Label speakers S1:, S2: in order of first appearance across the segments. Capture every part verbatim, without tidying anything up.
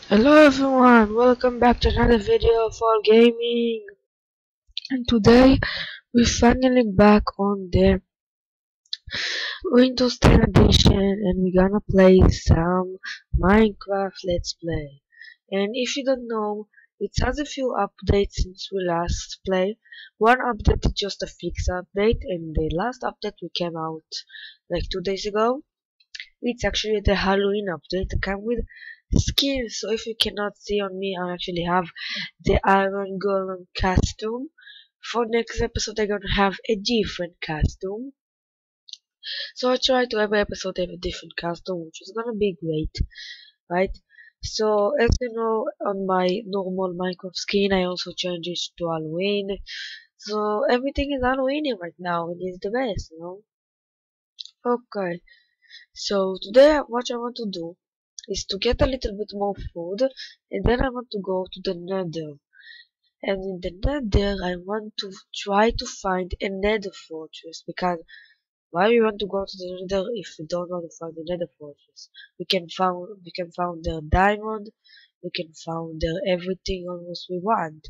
S1: Hello everyone, welcome back to another video for gaming. And today we're finally back on the Windows ten edition and we're gonna play some Minecraft Let's Play. And if you don't know, it has a few updates since we last played. One update is just a fix update, and the last update we came out like two days ago, it's actually the Halloween update that come with skins. So if you cannot see on me, I actually have the Iron Golem costume. For next episode, I'm gonna have a different costume. So I try to every episode have a different costume, which is gonna be great, right? So as you know, on my normal Minecraft skin, I also changed it to Halloween. So everything is Halloween right now, and it's the best, you know. Okay, so today what I want to do is to get a little bit more food, and then I want to go to the nether. And in the nether I want to try to find a nether fortress, because why we want to go to the nether if we don't want to find the nether fortress? We can found we can found their diamond, we can found their everything almost we want.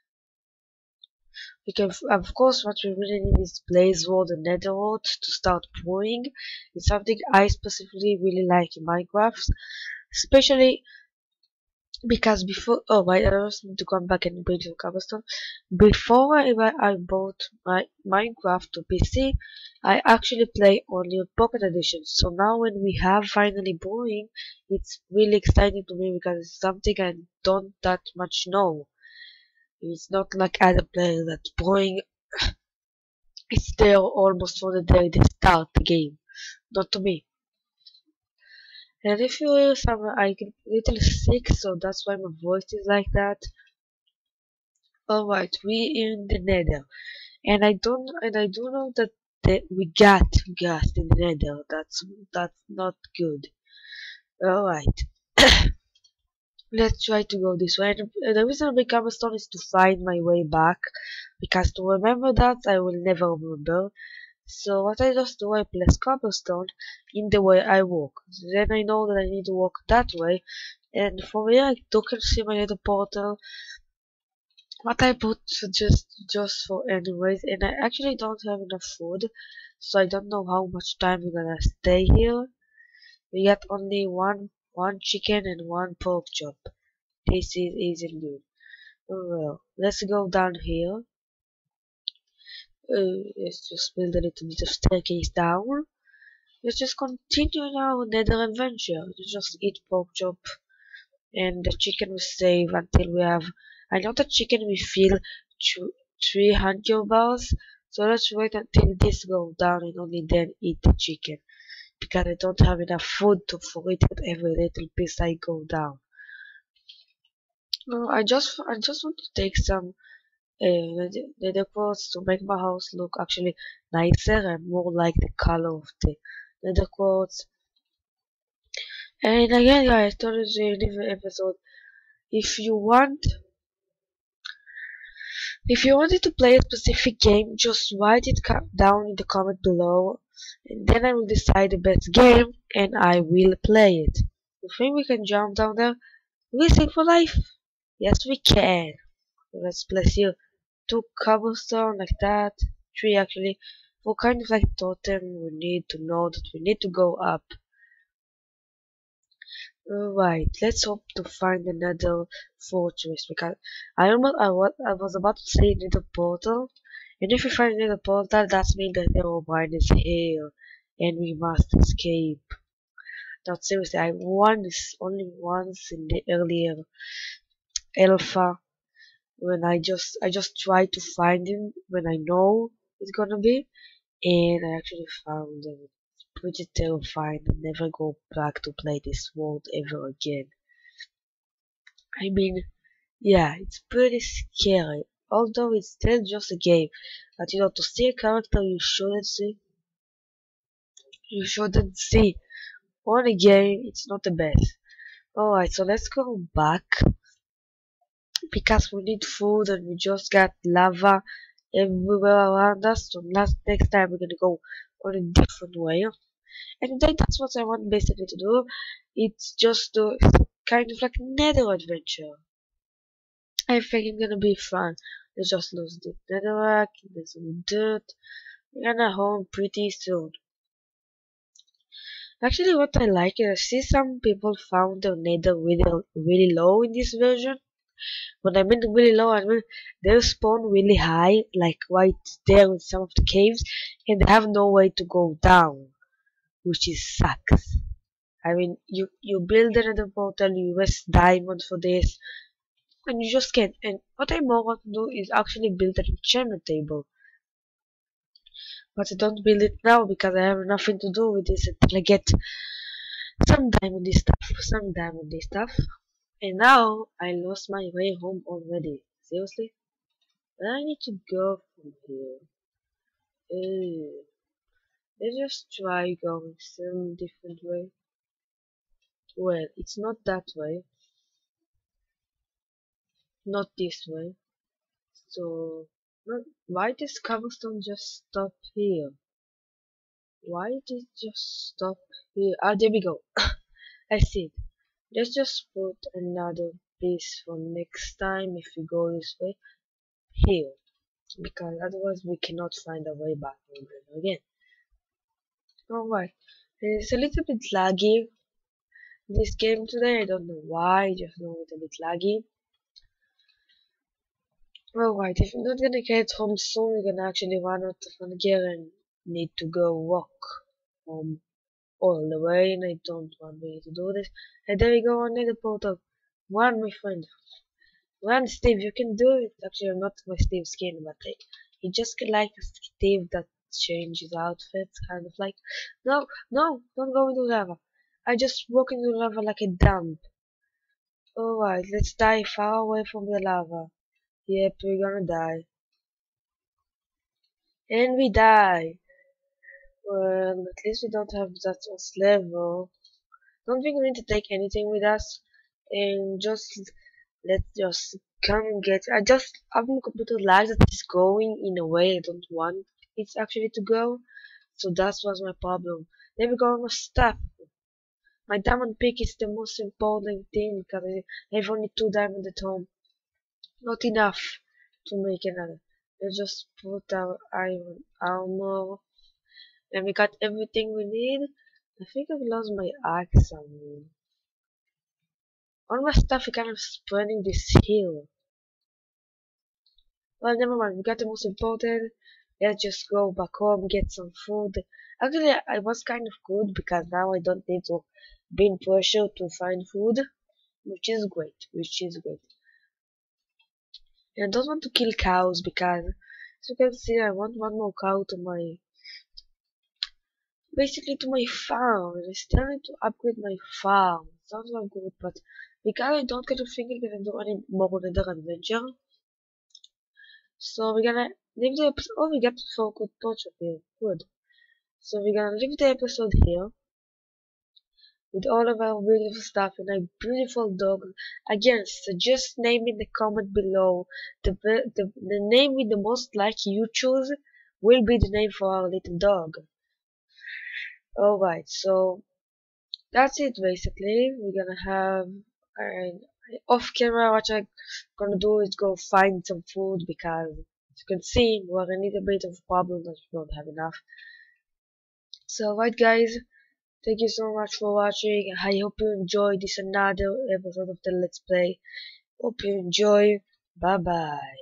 S1: We can, of course, what we really need is blaze ward and nether ward to start pouring. It's something I specifically really like in Minecraft, especially because before, oh my, I just need to come back and bring some cobblestone. Before I, I bought my Minecraft to P C, I actually play only on Pocket Edition. So now when we have finally brewing, it's really exciting to me because it's something I don't that much know. It's not like other players that brewing is there almost from the day they start the game. Not to me. And if you hear some, I get a little sick, so that's why my voice is like that. Alright, we in the nether. And I don't and I do know that the, we got gas in the nether. That's that's not good. Alright. Let's try to go this way. And the reason I make cobblestone is to find my way back. Because to remember that I will never remember. So what I just do, I place cobblestone in the way I walk. Then I know that I need to walk that way. And from here I do can see my little portal. What I put just just for anyways, and I actually don't have enough food, so I don't know how much time we're gonna stay here. We got only one one chicken and one pork chop. This is easy good. Oh, well, let's go down here. Uh, let's just build a little bit of staircase down. Let's just continue our nether adventure. Let's just eat pork chop, and the chicken we save until we have. I know the chicken we fill three hundred bars, so let's wait until this goes down and only then eat the chicken, because I don't have enough food to for it at every little piece I go down. No, I just I just want to take some uh, nether quartz to make my house look actually nicer and more like the color of the nether quartz. And again, guys, I told you in the episode, if you want If you wanted to play a specific game, just write it down in the comment below, and then I will decide the best game, and I will play it. You think we can jump down there? Risking for life? Yes, we can. Let's place here two cobblestone like that, three actually, for kind of like totem. We need to know that we need to go up. Alright, let's hope to find another fortress, because I almost I was I was about to say another portal, and if we find another portal, that means that Herobrine is here, and we must escape. Not seriously, I won this only once in the earlier alpha, when I just I just tried to find him when I know it's gonna be, and I actually found him. Pretty terrifying and never go back to play this world ever again. I mean, yeah, it's pretty scary, although it's still just a game. But you know, to see a character you shouldn't see, you shouldn't see on a game, it's not the best. Alright, so let's go back, because we need food and we just got lava everywhere around us. So last next time we're gonna go on a different way. And today that's what I want basically to do. It's just to kind of like nether adventure. I think it's gonna be fun. Let's just lose the netherrack, there's some dirt. We're gonna home pretty soon. Actually, what I like is I see some people found their nether really, really low in this version. When I mean really low, I mean they spawn really high, like right there in some of the caves, and they have no way to go down, which is sucks. I mean, you you build another portal, you invest diamond for this, and you just can't. And what I more want to do is actually build an enchantment table, but I don't build it now because I have nothing to do with this until I get some diamondy stuff, some diamondy stuff. And now I lost my way home already. Seriously? Where I need to go from here? Uh, let's just try going some different way. Well, it's not that way. Not this way. So, not, why does cobblestone just stop here? Why did it just stop here? Ah, there we go. I see it. Let's just put another piece for next time if we go this way. Here. Because otherwise we cannot find our way back again. Alright. It's a little bit laggy. This game today, I don't know why, just know it's a bit laggy. Alright, if we're not gonna get home soon, we're gonna actually run out of gear and need to go walk home all the way, and I don't want me to do this. And there we go, another portal. Run, my friend. Run, Steve, you can do it. Actually, I'm not my Steve skin, but like, he just like a Steve that changes outfits, kind of like. No, no, don't go into lava. I just walk into lava like a dump. Alright, let's die far away from the lava. Yep, we're gonna die. And we die. Well, at least we don't have that much level. Don't think we need to take anything with us. And just, let's just come and get. I just have my computer lag that is going in a way I don't want it actually to go. So that was my problem. Then we go on my stuff. My diamond pick is the most important thing because I have only two diamonds at home. Not enough to make another. Let's just put our iron armor. And we got everything we need. I think I lost my axe somewhere. All my stuff is kind of spreading this hill. Well, never mind. We got the most important. Let's just go back home, get some food. Actually, I was kind of good because now I don't need to be in pressure to find food, which is great. Which is great. And I don't want to kill cows because, as you can see, I want one more cow to my, basically to my farm. And I still need to upgrade my farm. Sounds not good, but because I don't get to think I'm gonna do any more Nether adventure. So we're gonna leave the episode. Oh, we got the four good torch up here. Good. So we're gonna leave the episode here with all of our beautiful stuff and a beautiful dog. Again, suggest name in the comment below. The, the, the name with the most like you choose will be the name for our little dog. Alright, so that's it basically. We're gonna have an off camera what I'm gonna do is go find some food because as you can see we're in a little bit of a problem that we don't have enough. So right guys, thank you so much for watching. I hope you enjoyed this another episode of the Let's Play. Hope you enjoy. Bye bye.